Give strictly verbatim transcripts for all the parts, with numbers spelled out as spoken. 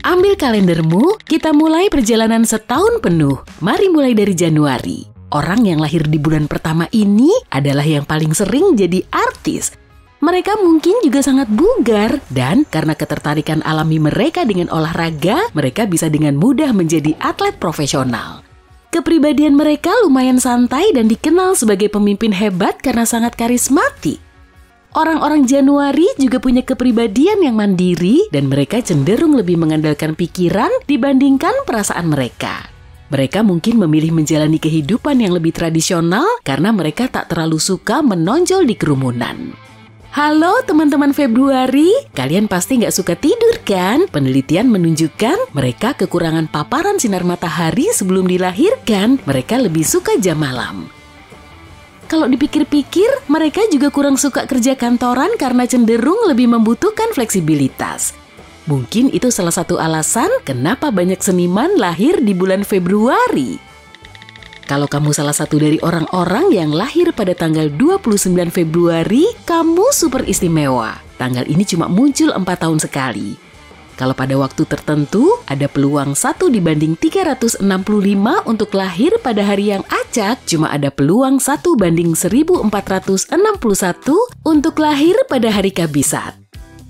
Ambil kalendermu, kita mulai perjalanan setahun penuh. Mari mulai dari Januari. Orang yang lahir di bulan pertama ini adalah yang paling sering jadi artis. Mereka mungkin juga sangat bugar dan karena ketertarikan alami mereka dengan olahraga, mereka bisa dengan mudah menjadi atlet profesional. Kepribadian mereka lumayan santai dan dikenal sebagai pemimpin hebat karena sangat karismatik. Orang-orang Januari juga punya kepribadian yang mandiri dan mereka cenderung lebih mengandalkan pikiran dibandingkan perasaan mereka. Mereka mungkin memilih menjalani kehidupan yang lebih tradisional karena mereka tak terlalu suka menonjol di kerumunan. Halo teman-teman Februari, kalian pasti nggak suka tidur kan? Penelitian menunjukkan mereka kekurangan paparan sinar matahari sebelum dilahirkan, mereka lebih suka jam malam. Kalau dipikir-pikir, mereka juga kurang suka kerja kantoran karena cenderung lebih membutuhkan fleksibilitas. Mungkin itu salah satu alasan kenapa banyak seniman lahir di bulan Februari. Kalau kamu salah satu dari orang-orang yang lahir pada tanggal dua puluh sembilan Februari, kamu super istimewa. Tanggal ini cuma muncul empat tahun sekali. Kalau pada waktu tertentu, ada peluang satu dibanding tiga ratus enam puluh lima untuk lahir pada hari yang acak, cuma ada peluang satu banding seribu empat ratus enam puluh satu untuk lahir pada hari kabisat.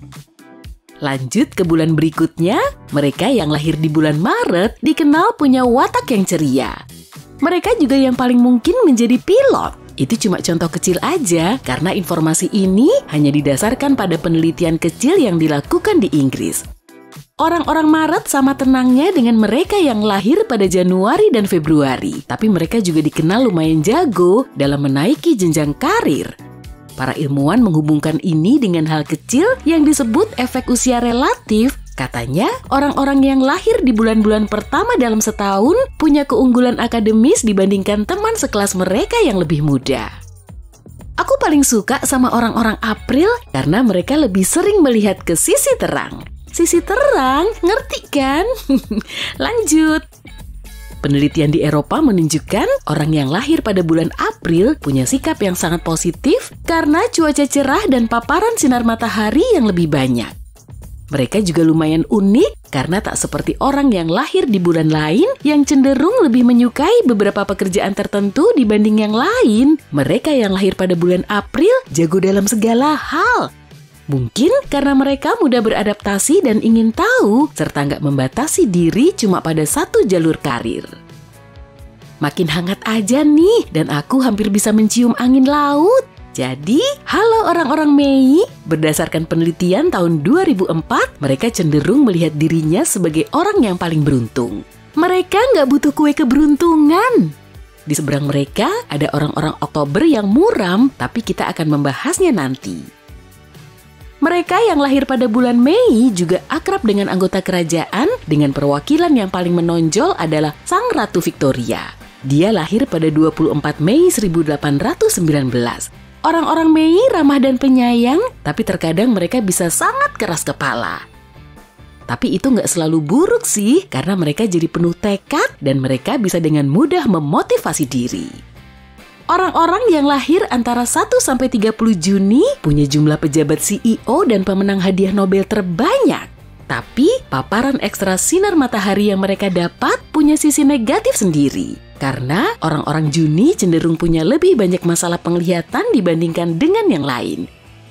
Lanjut ke bulan berikutnya, mereka yang lahir di bulan Maret dikenal punya watak yang ceria. Mereka juga yang paling mungkin menjadi pilot. Itu cuma contoh kecil aja, karena informasi ini hanya didasarkan pada penelitian kecil yang dilakukan di Inggris. Orang-orang Maret sama tenangnya dengan mereka yang lahir pada Januari dan Februari, tapi mereka juga dikenal lumayan jago dalam menaiki jenjang karir. Para ilmuwan menghubungkan ini dengan hal kecil yang disebut efek usia relatif. Katanya, orang-orang yang lahir di bulan-bulan pertama dalam setahun punya keunggulan akademis dibandingkan teman sekelas mereka yang lebih muda. Aku paling suka sama orang-orang April karena mereka lebih sering melihat ke sisi terang. Sisi terang, ngerti kan? Lanjut. Penelitian di Eropa menunjukkan orang yang lahir pada bulan April punya sikap yang sangat positif karena cuaca cerah dan paparan sinar matahari yang lebih banyak. Mereka juga lumayan unik karena tak seperti orang yang lahir di bulan lain yang cenderung lebih menyukai beberapa pekerjaan tertentu dibanding yang lain. Mereka yang lahir pada bulan April jago dalam segala hal. Mungkin karena mereka mudah beradaptasi dan ingin tahu, serta nggak membatasi diri cuma pada satu jalur karir. Makin hangat aja nih, dan aku hampir bisa mencium angin laut. Jadi, halo orang-orang Mei, berdasarkan penelitian tahun dua ribu empat, mereka cenderung melihat dirinya sebagai orang yang paling beruntung. Mereka nggak butuh kue keberuntungan. Di seberang mereka, ada orang-orang Oktober yang muram, tapi kita akan membahasnya nanti. Mereka yang lahir pada bulan Mei juga akrab dengan anggota kerajaan dengan perwakilan yang paling menonjol adalah Sang Ratu Victoria. Dia lahir pada dua puluh empat Mei seribu delapan ratus sembilan belas. Orang-orang Mei ramah dan penyayang, tapi terkadang mereka bisa sangat keras kepala. Tapi itu nggak selalu buruk sih, karena mereka jadi penuh tekad dan mereka bisa dengan mudah memotivasi diri. Orang-orang yang lahir antara satu sampai tiga puluh Juni punya jumlah pejabat C E O dan pemenang hadiah Nobel terbanyak. Tapi, paparan ekstra sinar matahari yang mereka dapat punya sisi negatif sendiri. Karena orang-orang Juni cenderung punya lebih banyak masalah penglihatan dibandingkan dengan yang lain.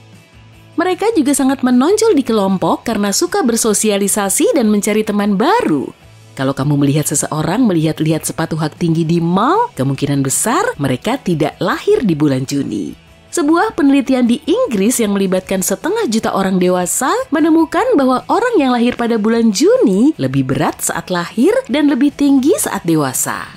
Mereka juga sangat menonjol di kelompok karena suka bersosialisasi dan mencari teman baru. Kalau kamu melihat seseorang melihat-lihat sepatu hak tinggi di mall, kemungkinan besar mereka tidak lahir di bulan Juni. Sebuah penelitian di Inggris yang melibatkan setengah juta orang dewasa menemukan bahwa orang yang lahir pada bulan Juni lebih berat saat lahir dan lebih tinggi saat dewasa.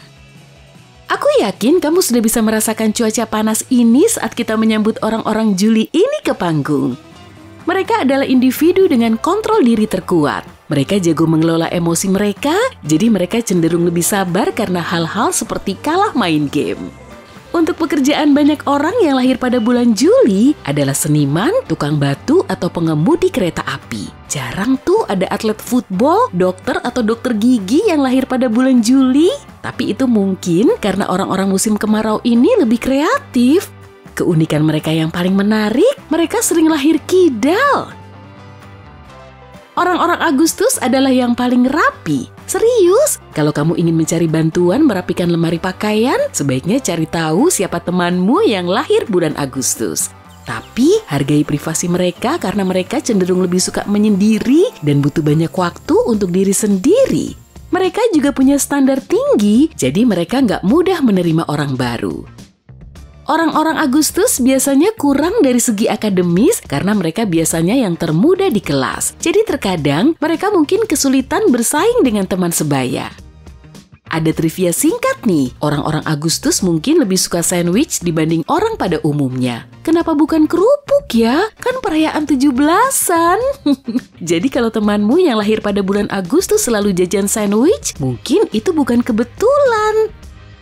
Aku yakin kamu sudah bisa merasakan cuaca panas ini saat kita menyambut orang-orang Juli ini ke panggung. Mereka adalah individu dengan kontrol diri terkuat. Mereka jago mengelola emosi mereka, jadi mereka cenderung lebih sabar karena hal-hal seperti kalah main game. Untuk pekerjaan banyak orang yang lahir pada bulan Juli adalah seniman, tukang batu, atau pengemudi kereta api. Jarang tuh ada atlet football, dokter, atau dokter gigi yang lahir pada bulan Juli. Tapi itu mungkin karena orang-orang musim kemarau ini lebih kreatif. Keunikan mereka yang paling menarik, mereka sering lahir kidal. Orang-orang Agustus adalah yang paling rapi. Serius, kalau kamu ingin mencari bantuan merapikan lemari pakaian, sebaiknya cari tahu siapa temanmu yang lahir bulan Agustus. Tapi hargai privasi mereka karena mereka cenderung lebih suka menyendiri dan butuh banyak waktu untuk diri sendiri. Mereka juga punya standar tinggi, jadi mereka nggak mudah menerima orang baru. Orang-orang Agustus biasanya kurang dari segi akademis karena mereka biasanya yang termuda di kelas. Jadi terkadang mereka mungkin kesulitan bersaing dengan teman sebaya. Ada trivia singkat nih, orang-orang Agustus mungkin lebih suka sandwich dibanding orang pada umumnya. Kenapa bukan kerupuk ya? Kan perayaan tujuh belasan. Jadi kalau temanmu yang lahir pada bulan Agustus selalu jajan sandwich, mungkin itu bukan kebetulan.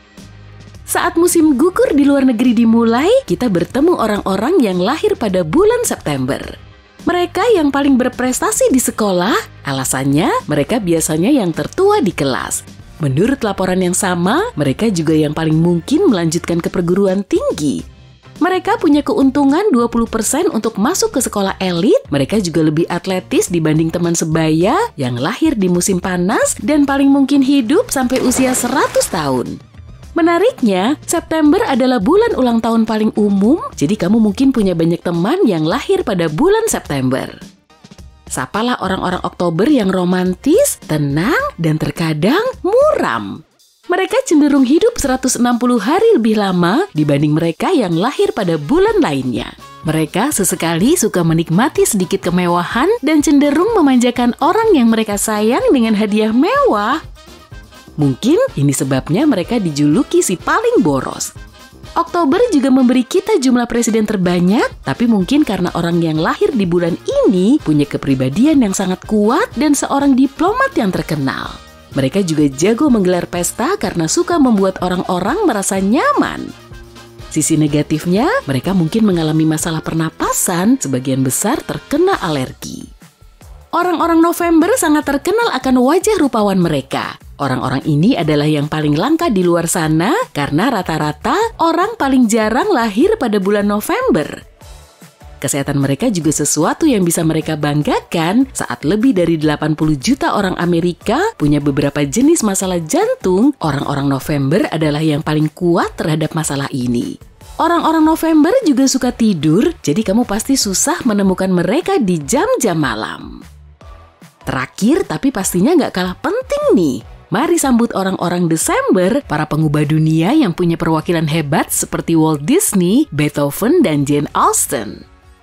Saat musim gugur di luar negeri dimulai, kita bertemu orang-orang yang lahir pada bulan September. Mereka yang paling berprestasi di sekolah, alasannya mereka biasanya yang tertua di kelas. Menurut laporan yang sama, mereka juga yang paling mungkin melanjutkan ke perguruan tinggi. Mereka punya keuntungan dua puluh persen untuk masuk ke sekolah elit. Mereka juga lebih atletis dibanding teman sebaya yang lahir di musim panas dan paling mungkin hidup sampai usia seratus tahun. Menariknya, September adalah bulan ulang tahun paling umum, jadi kamu mungkin punya banyak teman yang lahir pada bulan September. Sapalah orang-orang Oktober yang romantis, tenang, dan terkadang muram. Mereka cenderung hidup seratus enam puluh hari lebih lama dibanding mereka yang lahir pada bulan lainnya. Mereka sesekali suka menikmati sedikit kemewahan dan cenderung memanjakan orang yang mereka sayang dengan hadiah mewah. Mungkin ini sebabnya mereka dijuluki si paling boros. Oktober juga memberi kita jumlah presiden terbanyak, tapi mungkin karena orang yang lahir di bulan ini punya kepribadian yang sangat kuat dan seorang diplomat yang terkenal. Mereka juga jago menggelar pesta karena suka membuat orang-orang merasa nyaman. Sisi negatifnya, mereka mungkin mengalami masalah pernapasan, sebagian besar terkena alergi. Orang-orang November sangat terkenal akan wajah rupawan mereka. Orang-orang ini adalah yang paling langka di luar sana karena rata-rata orang paling jarang lahir pada bulan November. Kesehatan mereka juga sesuatu yang bisa mereka banggakan saat lebih dari delapan puluh juta orang Amerika punya beberapa jenis masalah jantung. Orang-orang November adalah yang paling kuat terhadap masalah ini. Orang-orang November juga suka tidur, jadi kamu pasti susah menemukan mereka di jam-jam malam. Terakhir, tapi pastinya nggak kalah penting nih. Mari sambut orang-orang Desember, para pengubah dunia yang punya perwakilan hebat seperti Walt Disney, Beethoven, dan Jane Austen.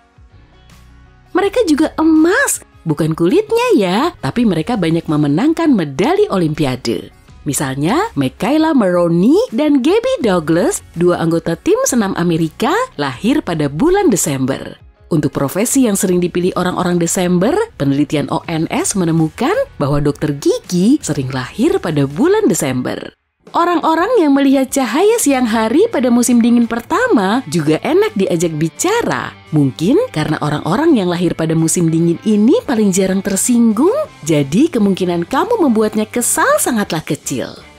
Mereka juga emas, bukan kulitnya ya, tapi mereka banyak memenangkan medali Olimpiade. Misalnya, Michaela Maroney dan Gabby Douglas, dua anggota tim senam Amerika, lahir pada bulan Desember. Untuk profesi yang sering dipilih orang-orang Desember, penelitian O N S menemukan bahwa dokter gigi sering lahir pada bulan Desember. Orang-orang yang melihat cahaya siang hari pada musim dingin pertama juga enak diajak bicara. Mungkin karena orang-orang yang lahir pada musim dingin ini paling jarang tersinggung, jadi kemungkinan kamu membuatnya kesal sangatlah kecil.